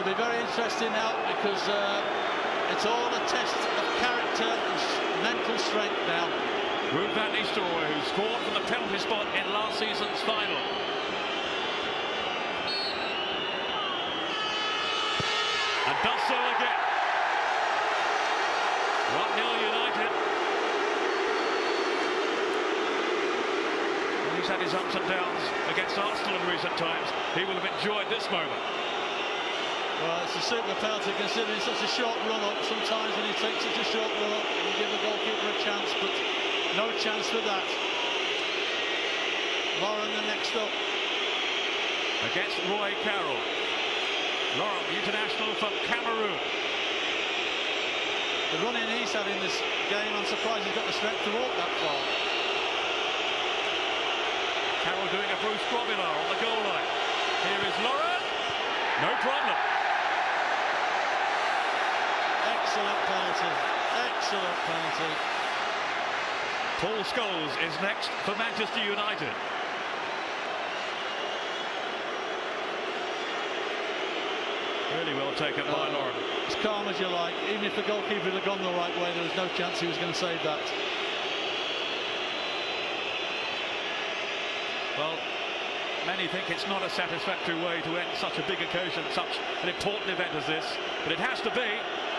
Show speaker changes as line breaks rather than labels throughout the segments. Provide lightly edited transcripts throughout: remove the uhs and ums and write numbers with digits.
be very interesting now because it's all a test of character and mental strength now.
Ruud van Nistelrooy, who scored from the penalty spot in last season's final. And does so again. 1-0 United. And he's had his ups and downs against Arsenal in recent times. He will have enjoyed this moment.
Well, it's a super penalty considering such a short run-up. Sometimes when you take such a short run-up, you give the goalkeeper a chance, but no chance for that. Lauren, the next up.
Against Roy Carroll. Lauren, the international from Cameroon.
The running he's had in this game, I'm surprised he's got the strength to walk that far.
Carroll doing a Bruce Grobbelaar on the goal line. Here is Lauren. No problem.
Excellent penalty. Excellent penalty.
Paul Scholes is next for Manchester United. Really well taken by Lauren.
As calm as you like. Even if the goalkeeper had gone the right way, there was no chance he was going to save that.
Well, many think it's not a satisfactory way to end such a big occasion, such an important event as this, but it has to be.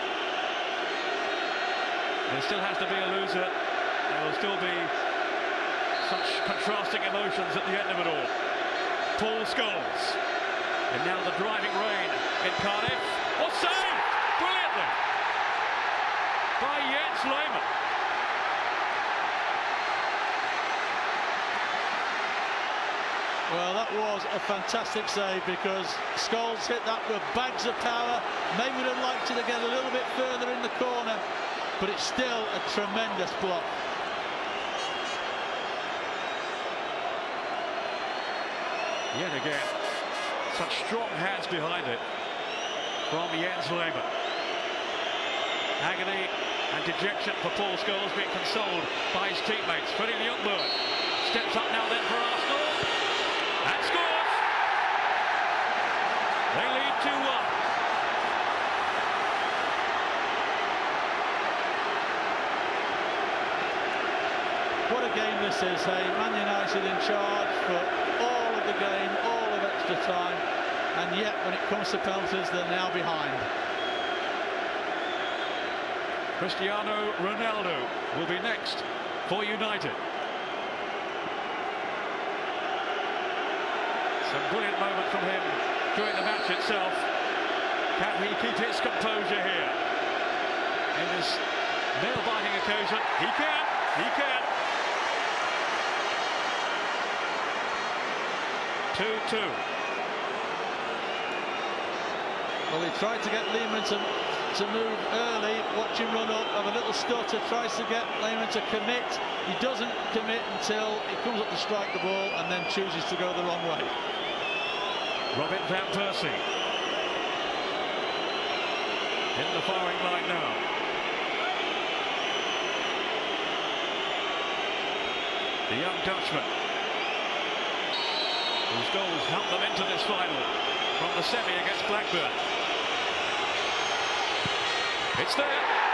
There still has to be a loser. There will still be such contrasting emotions at the end of it all. Paul Scholes. And now the driving rain in Cardiff. Oh, saved! Brilliantly! By Jens Lehmann.
Well, that was a fantastic save because Scholes hit that with bags of power. Maybe would have liked it to get a little bit further in the corner, but it's still a tremendous block.
Yet again, such strong hands behind it from Jens Lehmann. Agony and dejection for Paul Scholes, being consoled by his teammates. Freddie Ljungberg steps up now then for Arsenal and scores. They lead 2-1.
What a game this is, hey? Man United in charge for all of the game, all of extra time, and yet when it comes to penalties, they're now behind.
Cristiano Ronaldo will be next for United. Some brilliant moment from him during the match itself. Can he keep his composure here in this nail-biting occasion? He can, he can. 2-2.
Well, he tried to get Lehmann to move early, watch him run up, have a little stutter, tries to get Lehmann to commit. He doesn't commit until he comes up to strike the ball and then chooses to go the wrong way.
Robin van Persie in the firing line now. The young Dutchman, whose goals helped them into this final from the semi against Blackburn. It's there. 3-2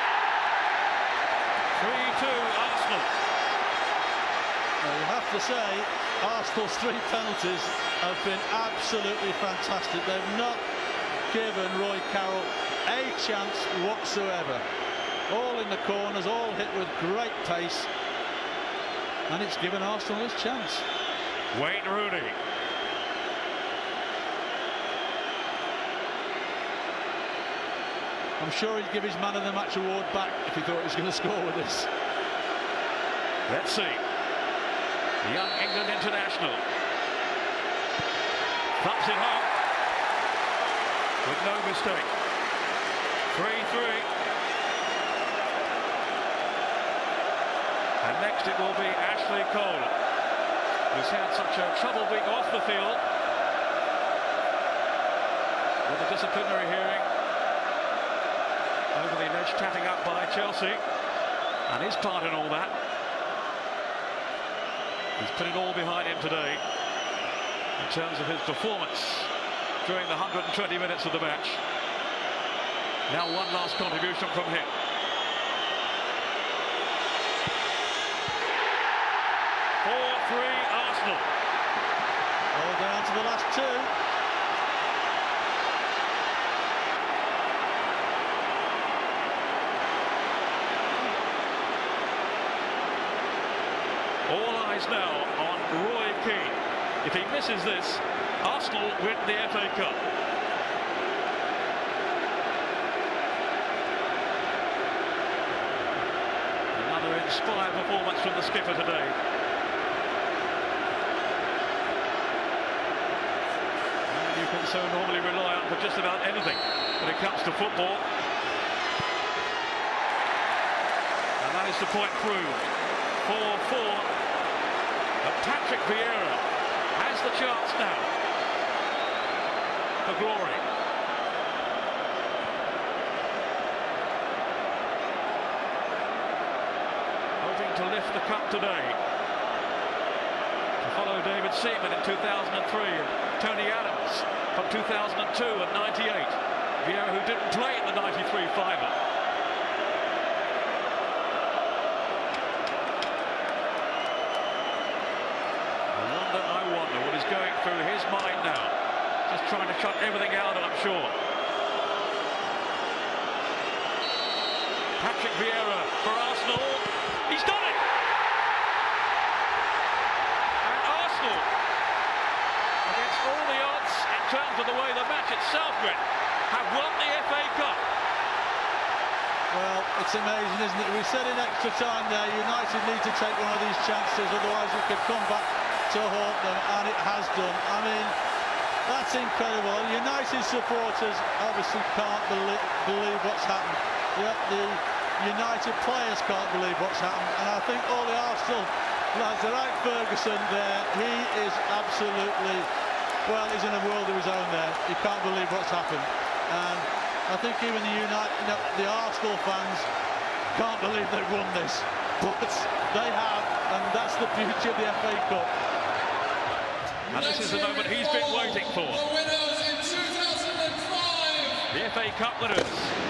Arsenal.
Well, you have to say, Arsenal's 3 penalties have been absolutely fantastic. They've not given Roy Carroll a chance whatsoever. All in the corners, all hit with great pace, and it's given Arsenal his chance.
Wayne Rooney.
I'm sure he'd give his man of the match award back if he thought he was going to score with this.
Let's see. The young England international thumps it home with no mistake. 3-3. And next it will be Ashley Cole, who's had such a trouble being off the field with a disciplinary hearing over the alleged tatting up by Chelsea, and his part in all that. He's put it all behind him today in terms of his performance during the 120 minutes of the match. Now one last contribution from him. Arsenal.
Oh, down to the last two.
All eyes now on Roy Keane. If he misses this, Arsenal win the FA Cup. Another inspired performance from the skipper today. You can so normally rely on for just about anything when it comes to football. And that is the point proved. 4-4. But Patrick Vieira has the chance now for glory. Hoping to lift the cup today. To follow David Seaman in 2003 and Tony Adams from 2002 and 98. Vieira, who didn't play in the 93 final. I wonder what is going through his mind now. Just trying to shut everything out, I'm sure. Patrick Vieira for Arsenal. He's done it! And Arsenal, against all the odds in terms of the way the match itself went, have won the FA Cup.
Well, it's amazing, isn't it? We said in extra time there, United need to take one of these chances, otherwise it could come back to haunt them, and it has done. I mean, that's incredible. United supporters obviously can't believe what's happened. The United players can't believe what's happened, and I think all the Arsenal lads, like Ferguson there, he is absolutely, well, he's in a world of his own there. He can't believe what's happened, and I think even the Arsenal fans can't believe they've won this, but they have, and that's the beauty of the FA Cup.
And this is the moment he's been waiting for.
The winners in 2005.
The FA Cup winners.